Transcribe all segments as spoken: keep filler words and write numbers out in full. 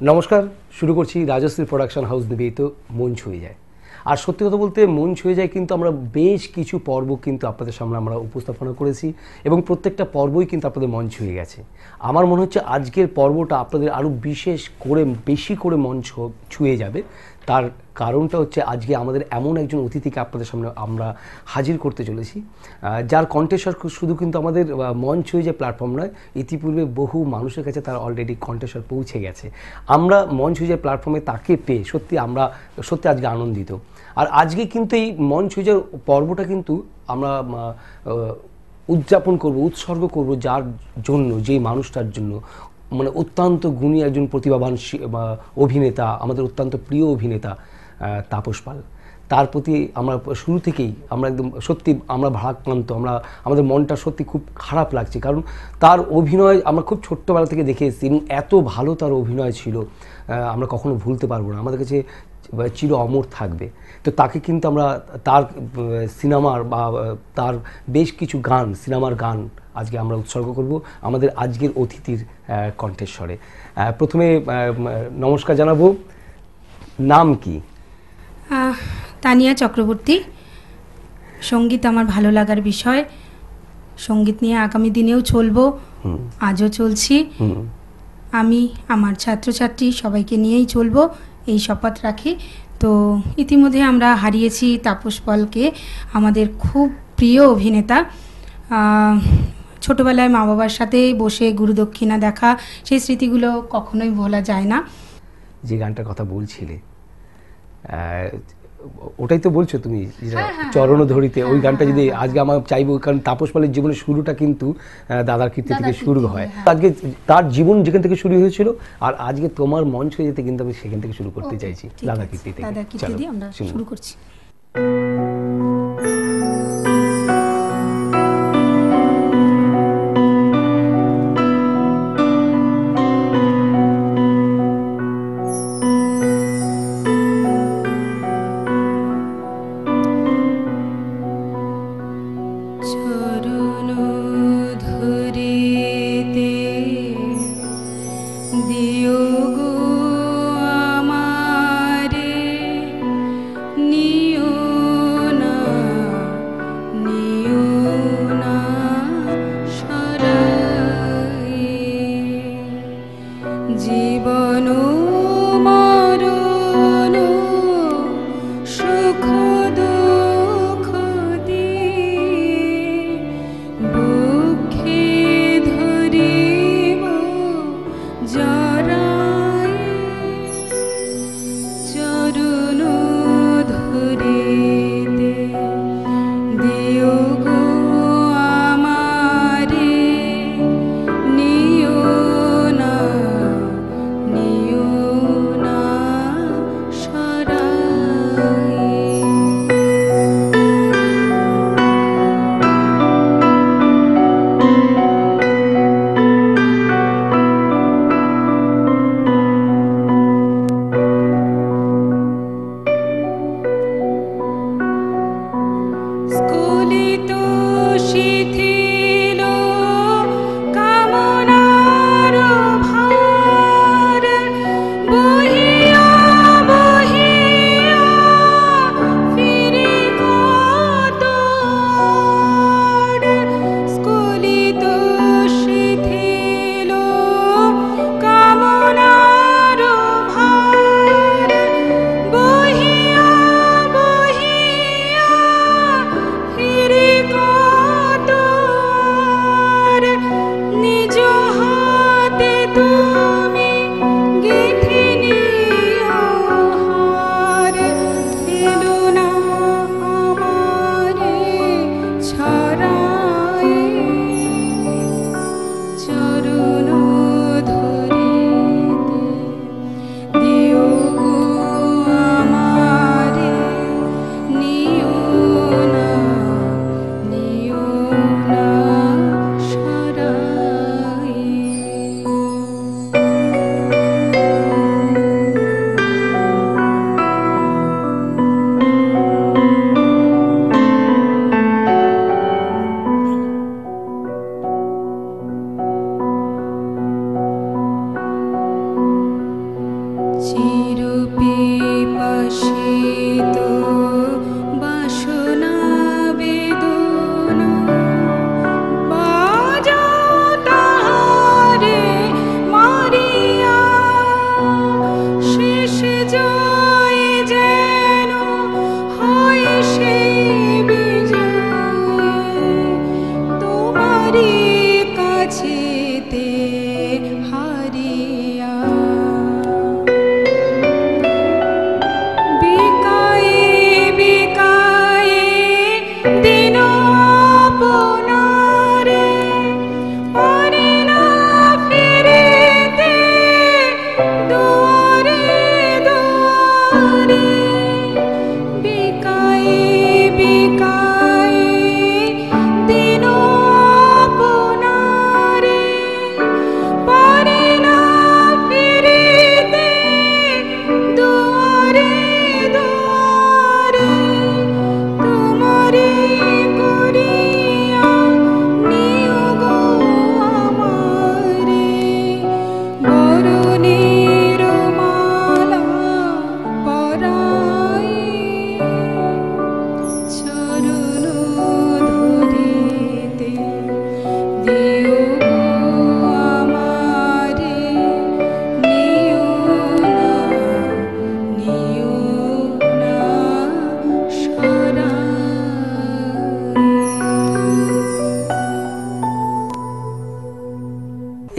নমস্কার, শুরু করছি রাজশ্রী প্রোডাকশন হাউস নিবেদিত মন ছুঁয়ে যায়। আর সত্যি কথা বলতে মন ছুঁয়ে যায় কিন্তু আমরা বেশ কিছু পর্ব কিন্তু আপনাদের সামনে আমরা উপস্থাপনা করেছি এবং প্রত্যেকটা পর্বই কিন্তু আপনাদের মন ছুঁয়ে গেছে। আমার মনে হচ্ছে আজকের পর্বটা আপনাদের আরও বিশেষ করে বেশি করে মন ছুঁয়ে যাবে। তার কারণটা হচ্ছে আজকে আমাদের এমন একজন অতিথিকে আপনাদের সামনে আমরা হাজির করতে চলেছি, যার কণ্ঠস্বর শুধু কিন্তু আমাদের মন ছুঁয়ে যায় প্ল্যাটফর্ম নয়, ইতিপূর্বে বহু মানুষের কাছে তার অলরেডি কণ্ঠস্বর পৌঁছে গেছে। আমরা মন ছুঁয়ে যায় প্ল্যাটফর্মে তাকে পেয়ে সত্যি আমরা সত্যি আজকে আনন্দিত। আর আজকে কিন্তু এই মন ছুঁয়ে যাওয়ার পর্বটা কিন্তু আমরা উদযাপন করব, উৎসর্গ করব যার জন্য, যেই মানুষটার জন্য, মানে অত্যন্ত গুণী একজন প্রতিভাবান অভিনেতা, আমাদের অত্যন্ত প্রিয় অভিনেতা তাপস পাল। তার প্রতি আমরা শুরু থেকেই আমরা একদম সত্যি আমরা ভারাক্রান্ত, আমরা আমাদের মনটা সত্যি খুব খারাপ লাগছে, কারণ তার অভিনয় আমরা খুব ছোট্টবেলা থেকে দেখে এসেছি এবং এত ভালো তার অভিনয় ছিল, আমরা কখনো ভুলতে পারবো না, আমাদের কাছে চির অমর থাকবে। তো তাকে কিন্তু আমরা তার সিনেমার বা তার বেশ কিছু গান, সিনেমার গান আজকে আমরা উৎসর্গ করব আমাদের আজকের অতিথির কণ্ঠস্বরে। প্রথমে নমস্কার জানাবো, নাম কি? তানিয়া চক্রবর্তী। সঙ্গীত আমার ভালো লাগার বিষয়, সঙ্গীত নিয়ে আগামী দিনেও চলবো, আজও চলছি। আমি আমার ছাত্রছাত্রী সবাইকে নিয়েই চলবো এই শপথ রাখি। তো ইতিমধ্যে আমরা হারিয়েছি তাপস পালকে, আমাদের খুব প্রিয় অভিনেতা। ছোটবেলায় মা বাবার সাথে বসে গুরুদক্ষিণা দেখা, সেই স্মৃতিগুলো কখনোই ভোলা যায় না। যে গানটার কথা বলছিলে ওটাই তো বলছো তুমি, চরণ ধরিতে, ওই গানটা যদি আজকে আমার চাইবো, কারণ তাপস পালের জীবনের শুরুটা কিন্তু দাদার কীর্তি থেকে শুরু হয়। আজকে তার জীবন যেখান থেকে শুরু হয়েছিল, আর আজকে তোমার মন ছুঁয়ে যেতে কিন্তু আমি সেখান থেকে শুরু করতে চাইছি, দাদার কীর্তি থেকে। দাদার কীর্তি দিয়ে আমরা শুরু করছি।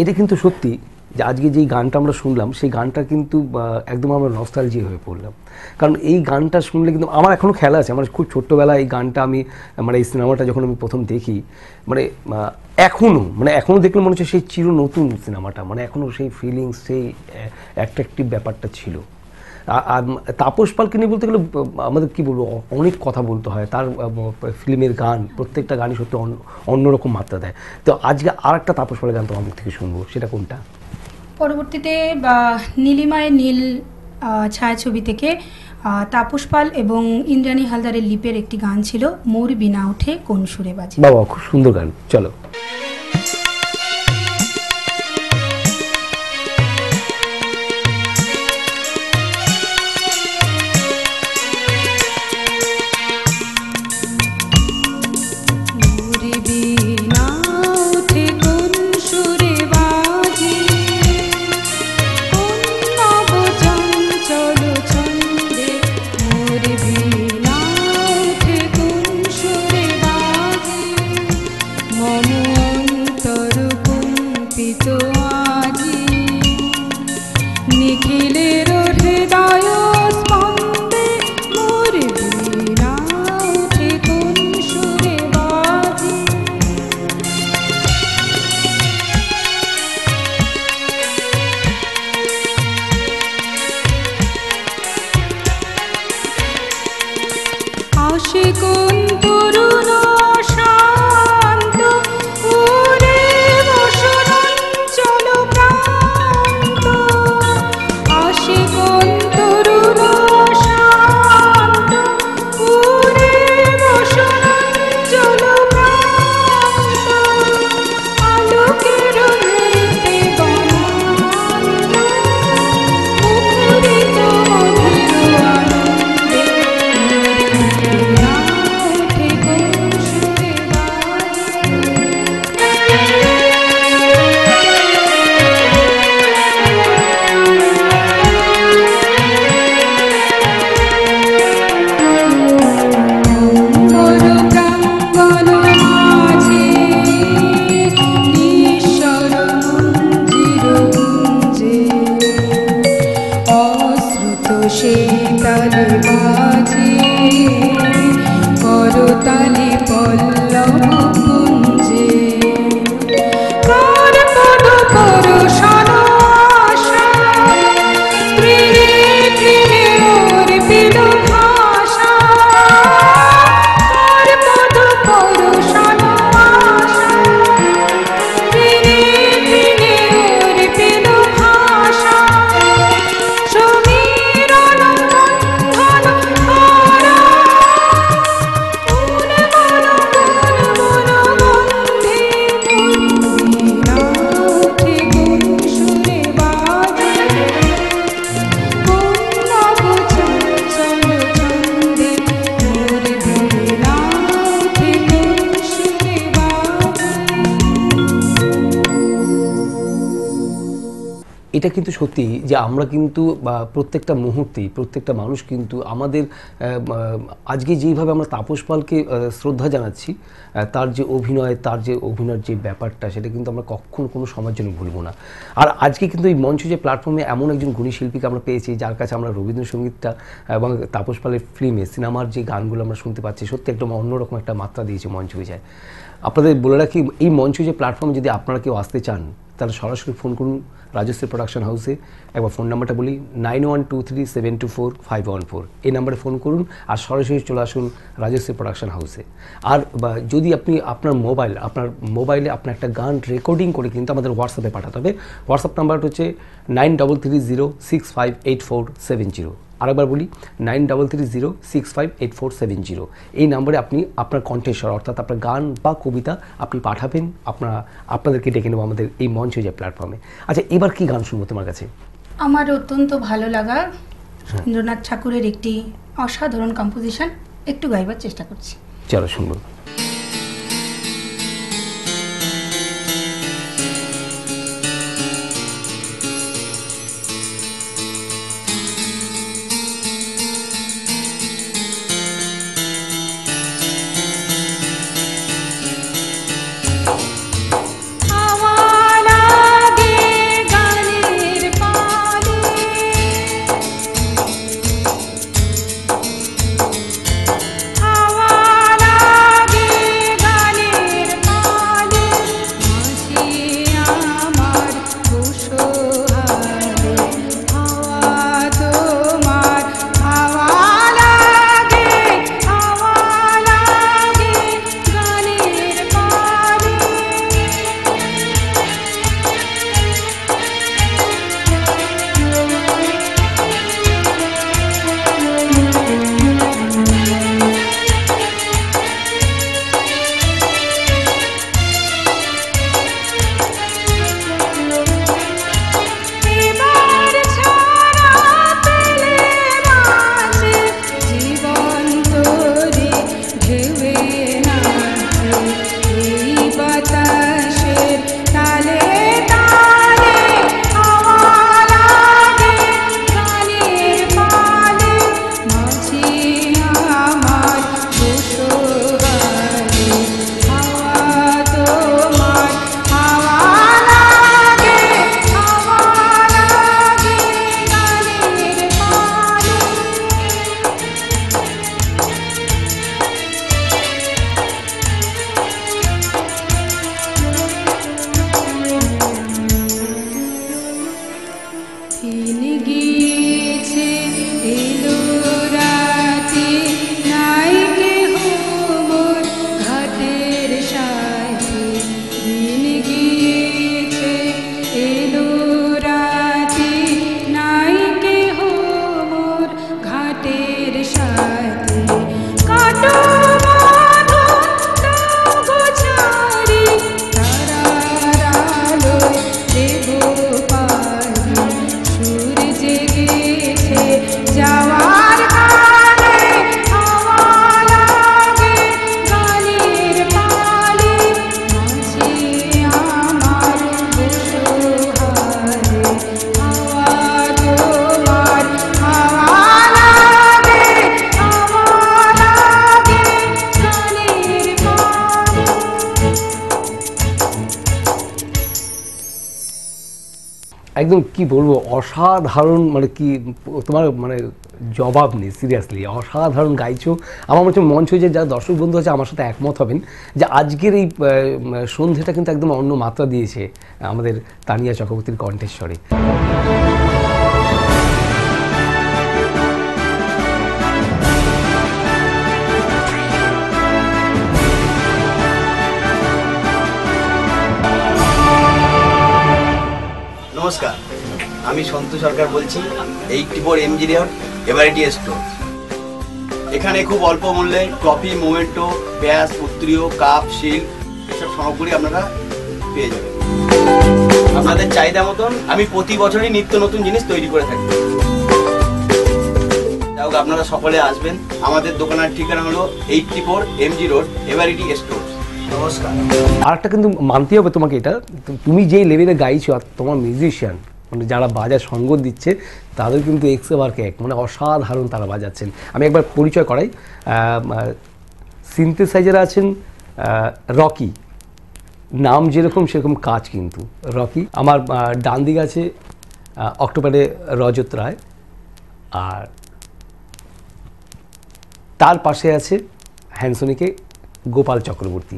এটা কিন্তু সত্যি যে আজকে যেই গানটা আমরা শুনলাম সেই গানটা কিন্তু একদম আমরা নস্টালজিয়া হয়ে পড়লাম, কারণ এই গানটা শুনলে কিন্তু আমার এখনও খেলা আছে। আমার খুব ছোট্টবেলায় এই গানটা আমি মানে এই সিনেমাটা যখন আমি প্রথম দেখি, মানে এখনও মানে এখনও দেখলে মনে হচ্ছে সেই চির নতুন সিনেমাটা, মানে এখনও সেই ফিলিংস, সেই অ্যাট্রাকটিভ ব্যাপারটা ছিল। আর তাপস পালকে নিয়ে বলতে গেলে আমাদের কী বলবো, অনেক কথা বলতে হয়। তার ফিল্মের গান, প্রত্যেকটা গানই সত্যি অন্যরকম মাত্রা দেয়। তো আজকে আর একটা তাপস পালের গান তো আমার থেকে শুনবো, সেটা কোনটা? পরবর্তীতে বা নীলিমায় নীল ছায়াছবি থেকে তাপস পাল এবং ইন্দ্রাণী হালদারের লিপের একটি গান ছিল, মোর বিনা উঠে কোন সুরে বাজে। বাবা, খুব সুন্দর গান, চলো। এটা কিন্তু সত্যি যে আমরা কিন্তু প্রত্যেকটা মুহূর্তেই প্রত্যেকটা মানুষ কিন্তু আমাদের আজকে যেইভাবে আমরা তাপস পালকে শ্রদ্ধা জানাচ্ছি, তার যে অভিনয়, তার যে অভিনয়ের যে ব্যাপারটা, সেটা কিন্তু আমরা কখনো কোনো সময়ের জন্য ভুলবো না। আর আজকে কিন্তু এই মঞ্চ যে প্ল্যাটফর্মে এমন একজন গুণী শিল্পীকে আমরা পেয়েছি, যার কাছে আমরা রবীন্দ্রসঙ্গীতটা এবং তাপস পালের ফিল্মে সিনেমার যে গানগুলো আমরা শুনতে পাচ্ছি, সত্যি একদম অন্যরকম একটা মাত্রা দিয়েছে মঞ্চ যায়। আপনাদের বলে রাখি, এই মঞ্চ যে প্ল্যাটফর্মে যদি আপনারা কেউ আসতে চান, তাহলে সরাসরি ফোন করুন রাজশ্রী প্রোডাকশন হাউসে। একবার ফোন নাম্বারটা বলি, nine one two three seven two four five one four এই নাম্বারে ফোন করুন আর সরাসরি চলে আসুন রাজশ্রী প্রোডাকশন হাউসে। আর যদি আপনি আপনার মোবাইল আপনার মোবাইলে আপনার একটা গান রেকর্ডিং করে কিন্তু আমাদের হোয়াটসঅ্যাপে পাঠাতে হবে। হোয়াটসঅ্যাপ নাম্বারটা হচ্ছে nine double three zero six five eight four seven zero. আরেকবার বলি, nine double three zero six five eight four seven zero. এই নাম্বারে আপনি আপনার কণ্ঠস্বর অর্থাৎ আপনার গান বা কবিতা আপনি পাঠাবেন, আপনারা আপনাদেরকে ডেকে নেবো আমাদের এই মঞ্চ যে প্ল্যাটফর্মে। আচ্ছা, এবার কি গান শুনবো তোমার কাছে? আমার অত্যন্ত ভালো লাগা রবীন্দ্রনাথ ঠাকুরের একটি অসাধারণ কম্পোজিশন একটু গাইবার চেষ্টা করছি, চলো শুনবো। আমার একদম কি বলবো, অসাধারণ, মানে কি তোমার মানে জবাব নেই, সিরিয়াসলি অসাধারণ গাইছো। আমার মনে হচ্ছে মঞ্চ যে যারা দর্শক বন্ধু আছে আমার সাথে একমত হবেন যে আজকের এই সন্ধ্যেটা কিন্তু একদম অন্য মাত্রা দিয়েছে আমাদের তানিয়া চক্রবর্তীর কণ্ঠেশ্বরে। নমস্কার, আমি সন্তু সরকার বলছি, eighty four MG road everity store. এখানে খুব অল্প মূল্যে ট্রফি, মোমেন্টো, ব্যাস, উত্তরীয়, কাপ, শিল্ড এসব সামগ্রী আপনারা পেয়ে যাবেন। আপনাদের চাহিদা মতন আমি প্রতি বছরই নিত্য নতুন জিনিস তৈরি করে থাকি। যাই হোক, আপনারা সকলে আসবেন। আমাদের দোকানের ঠিকানা হলো eighty four MG road everity store. নমস্কার। আর একটা কিন্তু মানতে হবে তোমাকে, এটা তুমি যেই লেভেলে গাইছো আর তোমার মিউজিশিয়ান মানে যারা বাজার সঙ্গ দিচ্ছে তাদের কিন্তু এক্স বারকে এক, মানে অসাধারণ তারা বাজাচ্ছেন। আমি একবার পরিচয় করাই, সিনথেসাইজারে আছেন রকি, নাম যেরকম সেরকম কাজ কিন্তু রকি। আমার ডান দিকে আছে অক্টোবরে রজত রায়, আর তার পাশে আছে হ্যান্সনিকে গোপাল চক্রবর্তী।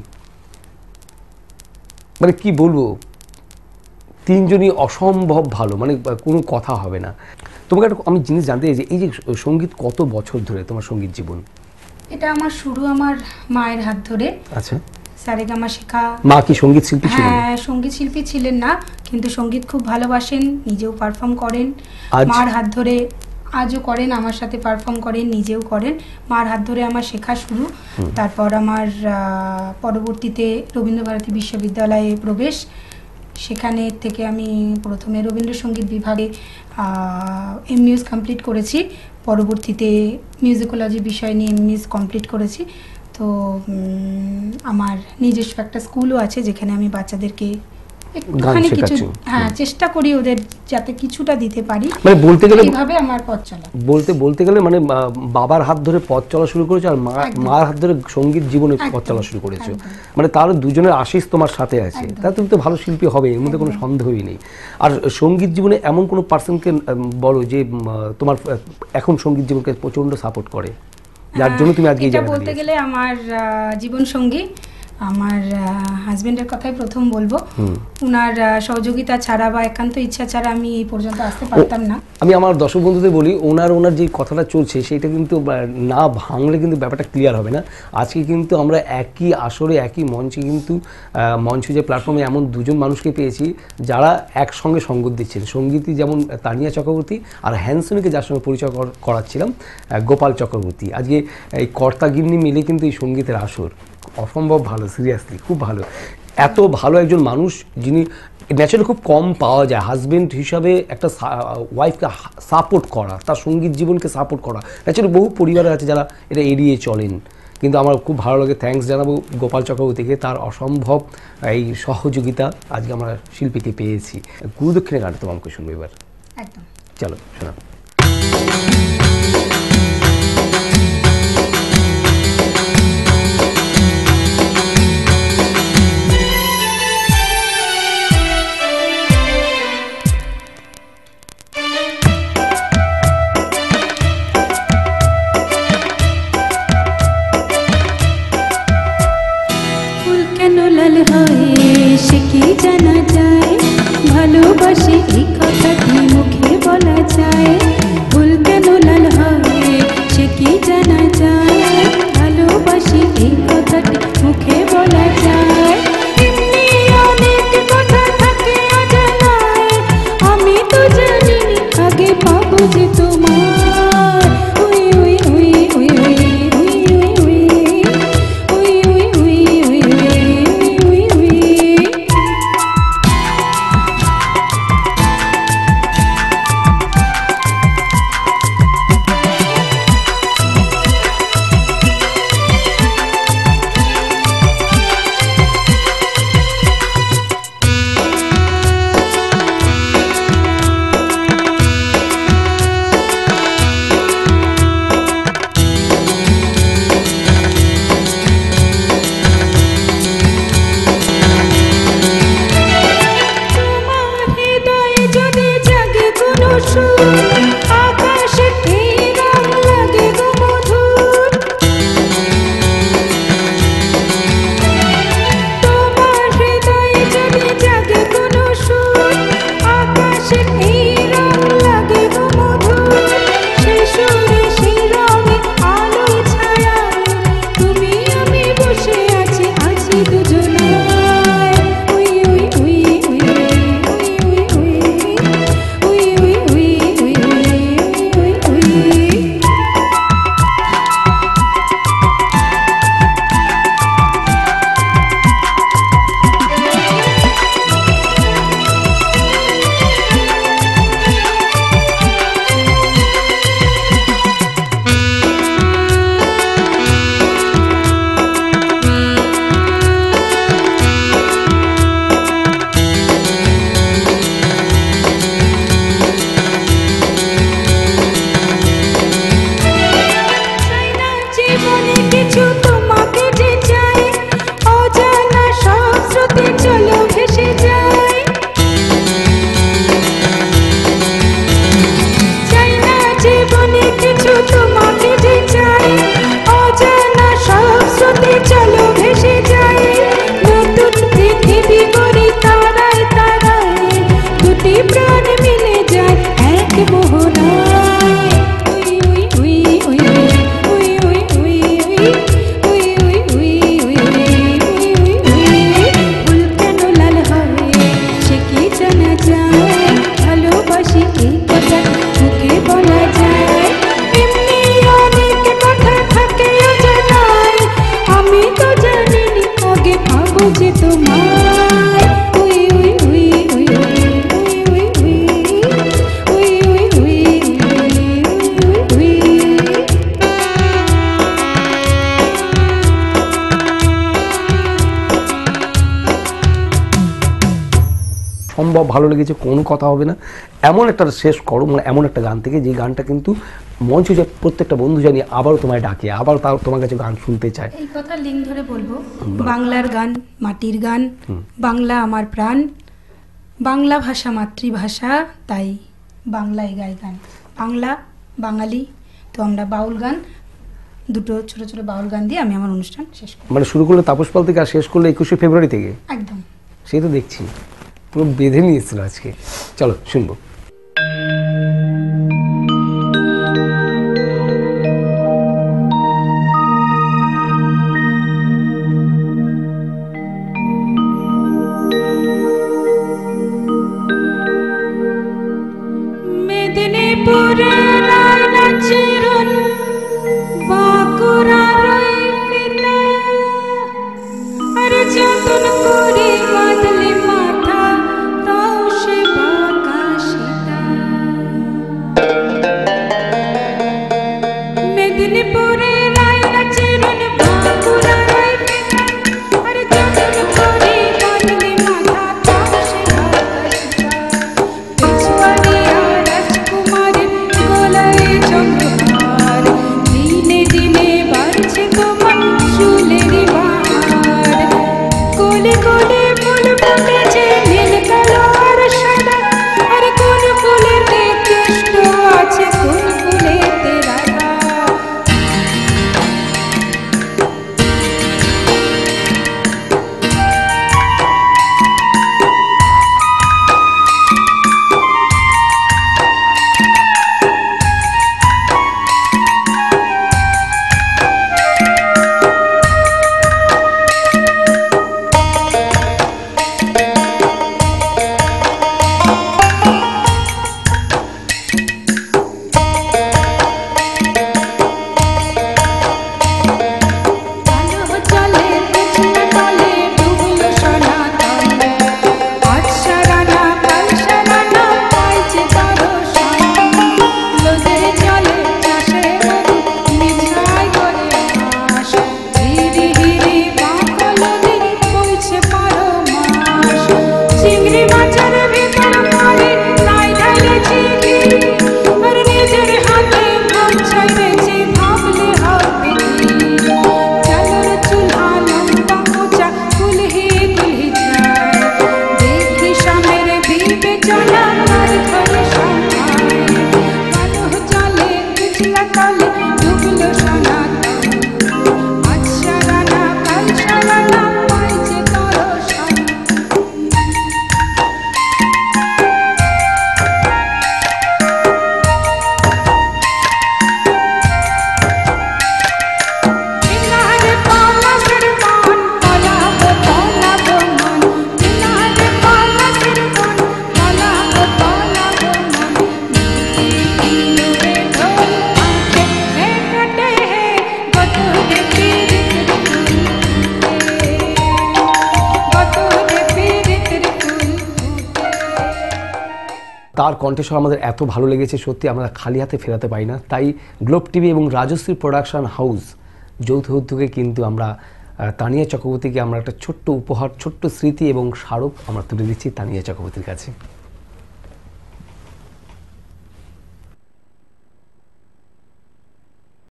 মানে কি বলবো, তিনজনই অসম্ভব ভালো, মানে কোনো কথা হবে না। তোমাকে একটা আমি জিনিস জানতে চাই যে এই যে সঙ্গীত কত বছর ধরে তোমার সঙ্গীত জীবন? এটা আমার শুরু আমার মায়ের হাত ধরে। আচ্ছা, সারেগামা শেখা। মা কি সঙ্গীত শিল্পী ছিলেন? হ্যাঁ, সঙ্গীত শিল্পী ছিলেন না, কিন্তু সঙ্গীত খুব ভালোবাসেন, নিজেও পারফর্ম করেন। আজ? মার হাত ধরে আজও করেন, আমার সাথে পারফর্ম করেন, নিজেও করেন। মার হাত ধরে আমার শেখা শুরু। তারপর আমার পরবর্তীতে রবীন্দ্রভারতী বিশ্ববিদ্যালয়ে প্রবেশ। সেখানে থেকে আমি প্রথমে রবীন্দ্রসঙ্গীত বিভাগে এমইউএস কমপ্লিট করেছি, পরবর্তীতে মিউজিকোলজি বিষয় নিয়ে এমইউএস কমপ্লিট করেছি। তো আমার নিজস্ব একটা স্কুলও আছে যেখানে আমি বাচ্চাদেরকে একটুখানি কিছু হ্যাঁ চেষ্টা করি ওদের যাতে কিছুটা দিতে পারি। মানে বলতে গেলে এইভাবে আমার পথ চলা, বলতে বলতে গেলে মানে বাবার হাত ধরে পথ চলা শুরু করেছো আর মা মার হাত ধরে সঙ্গীত জীবনে পথ চলা শুরু করেছো, মানে তার দুজনের আশীষ তোমার সাথে আছে, তা তুমি তো ভালো শিল্পী হবে, এর মধ্যে কোনো সন্দেহই নেই। আর সঙ্গীত জীবনে এমন কোনো পার্সনকে বলো যে তোমার এখন সঙ্গীত জীবনকে প্রচন্ড সাপোর্ট করে, যার জন্য তুমি আজকে এটা বলতে গেলে আমার জীবন সঙ্গী আমার হাজবেন্ডের কথাই প্রথম বলবো। ওনার সহযোগিতা ছাড়া বা একান্ত ইচ্ছা ছাড়া আমি এই পর্যন্ত আসতে পারতাম না। আমি আমার দর্শক বন্ধুদের বলি, ওনার ওনার যে কথাটা চলছে সেটা কিন্তু না ভাঙলে কিন্তু ব্যাপারটা ক্লিয়ার হবে না। আজকে কিন্তু আমরা একই আসরে একই মঞ্চে কিন্তু মঞ্চ যে প্ল্যাটফর্মে এমন দুজন মানুষকে পেয়েছি যারা একসঙ্গে সঙ্গীত দিচ্ছেন। সঙ্গীতই যেমন তানিয়া চক্রবর্তী, আর হ্যান্সনিকে যার সঙ্গে পরিচয় করাচ্ছিলাম গোপাল চক্রবর্তী। আজকে এই কর্তা গিন্নি মিলে কিন্তু এই সঙ্গীতের আসর অসম্ভব ভালো, সিরিয়াসলি খুব ভালো। এত ভালো একজন মানুষ যিনি ন্যাচারালি খুব কম পাওয়া যায়, হাজব্যান্ড হিসাবে একটা ওয়াইফকে সাপোর্ট করা, তার সঙ্গীত জীবনকে সাপোর্ট করা। ন্যাচারালি বহু পরিবারে আছে যারা এটা এড়িয়ে চলেন, কিন্তু আমার খুব ভালো লাগে। থ্যাঙ্কস জানাবো গোপাল চক্রবর্তীকে, তার অসম্ভব এই সহযোগিতা আজকে আমরা শিল্পীকে পেয়েছি। গুরুদক্ষিণে গানটা তোমাকে শুনবো এবার, একদম চলো শোনা। জানা যায় ভালোবাসি এই কথাটি মুখে বলা যায়, ভুল কেন অসম্ভব ভালো লেগেছে, কোনো কথা হবে না। এমন একটা শেষ করো, মানে এমন একটা গান থেকে যে গানটা কিন্তু মঞ্চে যে প্রত্যেকটা বন্ধু জানি আবারও তোমায় ডাকে, আবার তার তোমার কাছে গান শুনতে চায়। এই কথা লিঙ্ক ধরে বলবো, বাংলার গান, মাটির গান, বাংলা আমার প্রাণ, বাংলা ভাষা মাতৃভাষা, তাই বাংলায় গাই গান। বাংলা, বাঙালি, তো আমরা বাউল গান, দুটো ছোট ছোট বাউল গান দিয়ে আমি আমার অনুষ্ঠান শেষ করি। মানে শুরু করলে তাপস পাল থেকে আর শেষ করলে একুশে ফেব্রুয়ারি থেকে? একদম। সেই তো দেখছি পুরো বেঁধে নিয়েছিল আজকে। চলো শুনবো। মেদিনীপুরের রায়না চিরুন বাঁকুড়ার ওই ফিতা, আরে যতন করে বাঁধলে মাথা তাও সে বাঁকা সীতা। মেদিনীপুরের রায়না চিরুন বাঁকুড়ার ওই ফিতা, আরে যতন করে বাঁধলে মাথা তাও সে বাঁকা সীতা। পিছুয়ারিয়া রাজকুমারের গলায় চন্দ্রহার, দিনে দিনে বাড়ছে তোমার চুলেরই বাহার। কোলে কোলে ফুল ফুটেছে নীল কালো আর সাদা, আর কোন ফুলেতে কৃষ্ণ আছে, কোন ফুলেতে রাধা। কালো জলে কৃষ্ণ তলে ডুবলো সনাতন, আজ সারানা কাল সারানা পাইছে দর্শন। নদীর জলে চাষে নদী মিছাই করে হাস, হিরি হিরি বাঁকা নদী বইছে বারো মাস। চিংড়ি মাছের ভিতর পড়ে নাই ঢালেছি ঘি, আর নিজের হাতে ভাব ছাইড়েছি, ভাবলে হবে কি। চালের চুলহা লম্বা মোচা কুলহি কুলহি যায়, দেখি সামের বিবেচনা আর ধরে সম্ভায়। কালো জলে পিছলা তলে ডুবলো সনাতন, আজ সারানা কাল সারানা পাইছে দর্শন। বিনারে পলাশের বান পলাব পলাব মন, বিনারে পলাশের বান পলাব পলাব মন। নীরে ঢোল আঁখে হে কাটে হে গতরে পীড়িতের ফুল ফুটে, গতরে পীড়িতের ফুল ফুটে। তার কণ্ঠস্বর আমাদের এত ভালো লেগেছে, সত্যি আমরা খালি হাতে ফেরাতে পারি না। তাই গ্লোব টিভি এবং রাজশ্রী প্রোডাকশন হাউস যৌথ উদ্যোগে কিন্তু আমরা আহ, তানিয়া চক্রবর্তীকে আমরা একটা ছোট্ট উপহার, ছোট্ট স্মৃতি এবং স্মারক আমরা তুলে দিচ্ছি তানিয়া চক্রবর্তীর কাছে।